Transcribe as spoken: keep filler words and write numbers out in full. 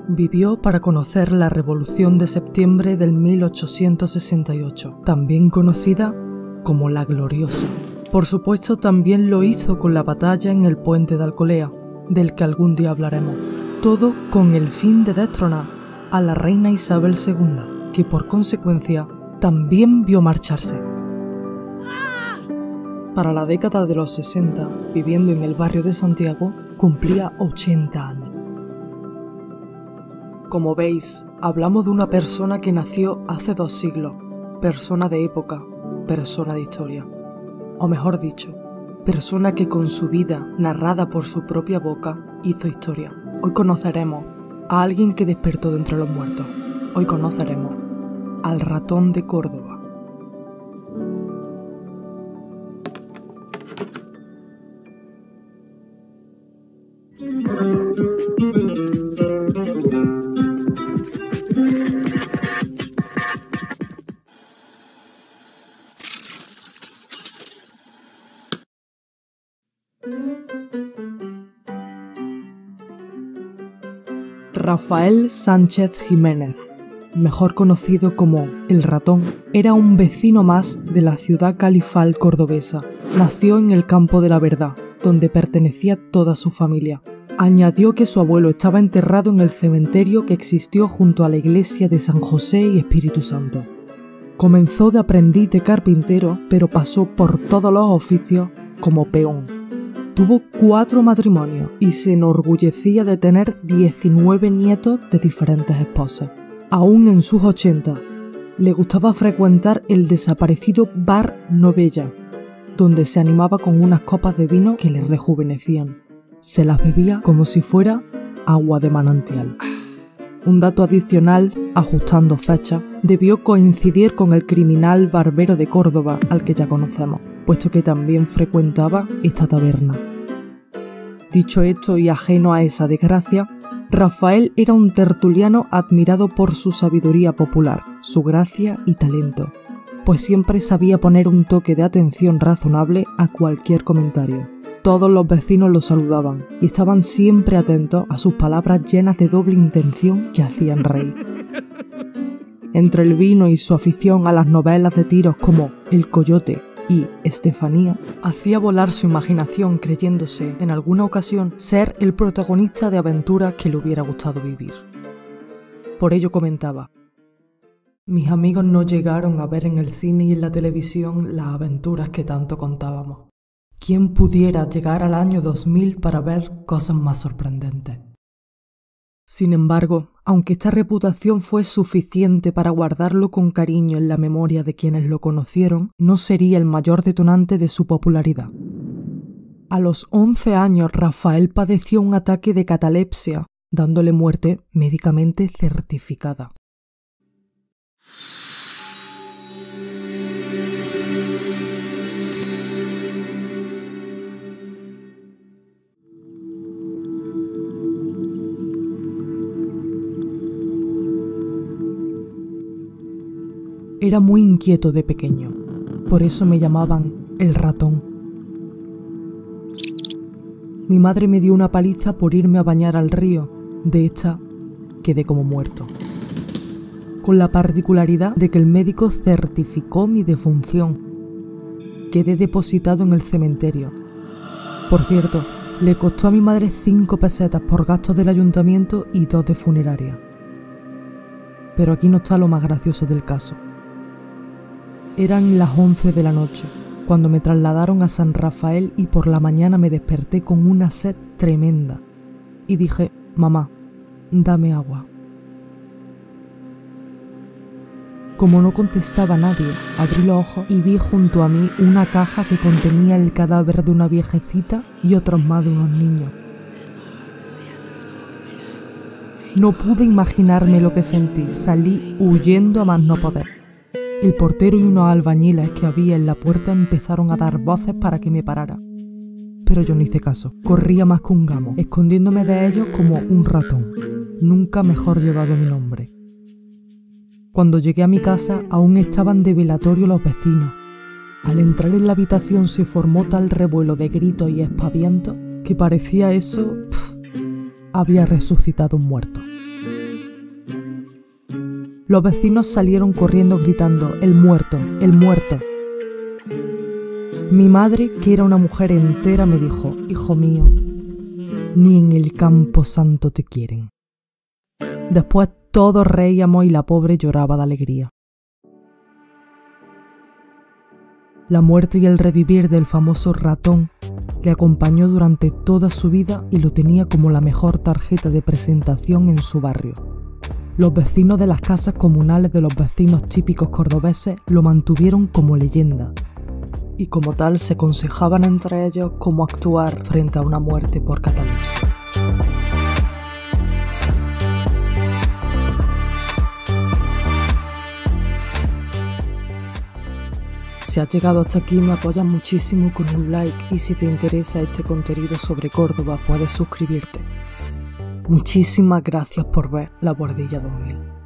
Vivió para conocer la Revolución de Septiembre del mil ochocientos sesenta y ocho, también conocida como la Gloriosa. Por supuesto, también lo hizo con la batalla en el puente de Alcolea, del que algún día hablaremos. Todo con el fin de destronar a la reina Isabel segunda, que por consecuencia también vio marcharse. Para la década de los sesenta, viviendo en el barrio de Santiago, cumplía ochenta años. Como veis, hablamos de una persona que nació hace dos siglos, persona de época, persona de historia. O mejor dicho, persona que con su vida, narrada por su propia boca, hizo historia. Hoy conoceremos a alguien que despertó de entre los muertos. Hoy conoceremos al ratón de Córdoba. Rafael Sánchez Jiménez, mejor conocido como El Ratón, era un vecino más de la ciudad califal cordobesa. Nació en el Campo de la Verdad, donde pertenecía toda su familia. Añadió que su abuelo estaba enterrado en el cementerio que existió junto a la iglesia de San José y Espíritu Santo. Comenzó de aprendiz de carpintero, pero pasó por todos los oficios como peón. Tuvo cuatro matrimonios y se enorgullecía de tener diecinueve nietos de diferentes esposas. Aún en sus ochenta, le gustaba frecuentar el desaparecido Bar Novella, donde se animaba con unas copas de vino que le rejuvenecían. Se las bebía como si fuera agua de manantial. Un dato adicional, ajustando fechas, debió coincidir con el criminal barbero de Córdoba, al que ya conocemos, puesto que también frecuentaba esta taberna. Dicho esto y ajeno a esa desgracia, Rafael era un tertuliano admirado por su sabiduría popular, su gracia y talento, pues siempre sabía poner un toque de atención razonable a cualquier comentario. Todos los vecinos lo saludaban y estaban siempre atentos a sus palabras llenas de doble intención que hacían reír. Entre el vino y su afición a las novelas de tiros como El Coyote y Estefanía, hacía volar su imaginación creyéndose, en alguna ocasión, ser el protagonista de aventuras que le hubiera gustado vivir. Por ello comentaba: mis amigos no llegaron a ver en el cine y en la televisión las aventuras que tanto contábamos. ¿Quién pudiera llegar al año dos mil para ver cosas más sorprendentes? Sin embargo, aunque esta reputación fue suficiente para guardarlo con cariño en la memoria de quienes lo conocieron, no sería el mayor detonante de su popularidad. A los once años, Rafael padeció un ataque de catalepsia, dándole muerte médicamente certificada. Era muy inquieto de pequeño, por eso me llamaban el ratón. Mi madre me dio una paliza por irme a bañar al río, de esta quedé como muerto. Con la particularidad de que el médico certificó mi defunción. Quedé depositado en el cementerio. Por cierto, le costó a mi madre cinco pesetas por gastos del ayuntamiento y dos de funeraria. Pero aquí no está lo más gracioso del caso. Eran las once de la noche, cuando me trasladaron a San Rafael y por la mañana me desperté con una sed tremenda. Y dije: mamá, dame agua. Como no contestaba nadie, abrí los ojos y vi junto a mí una caja que contenía el cadáver de una viejecita y otros más de unos niños. No pude imaginarme lo que sentí, salí huyendo a más no poder. El portero y unos albañiles que había en la puerta empezaron a dar voces para que me parara. Pero yo no hice caso, corría más que un gamo, escondiéndome de ellos como un ratón. Nunca mejor llevado mi nombre. Cuando llegué a mi casa aún estaban de velatorio los vecinos. Al entrar en la habitación se formó tal revuelo de gritos y aspavientos que parecía eso... Pff, había resucitado un muerto. Los vecinos salieron corriendo gritando: ¡el muerto! ¡el muerto! Mi madre, que era una mujer entera, me dijo: hijo mío, ni en el campo santo te quieren. Después todos reíamos y la pobre lloraba de alegría. La muerte y el revivir del famoso ratón le acompañó durante toda su vida y lo tenía como la mejor tarjeta de presentación en su barrio. Los vecinos de las casas comunales de los vecinos típicos cordobeses lo mantuvieron como leyenda, y como tal se aconsejaban entre ellos cómo actuar frente a una muerte por catalepsia. Si has llegado hasta aquí, me apoyas muchísimo con un like, y si te interesa este contenido sobre Córdoba puedes suscribirte. Muchísimas gracias por ver La Buhardilla dos mil.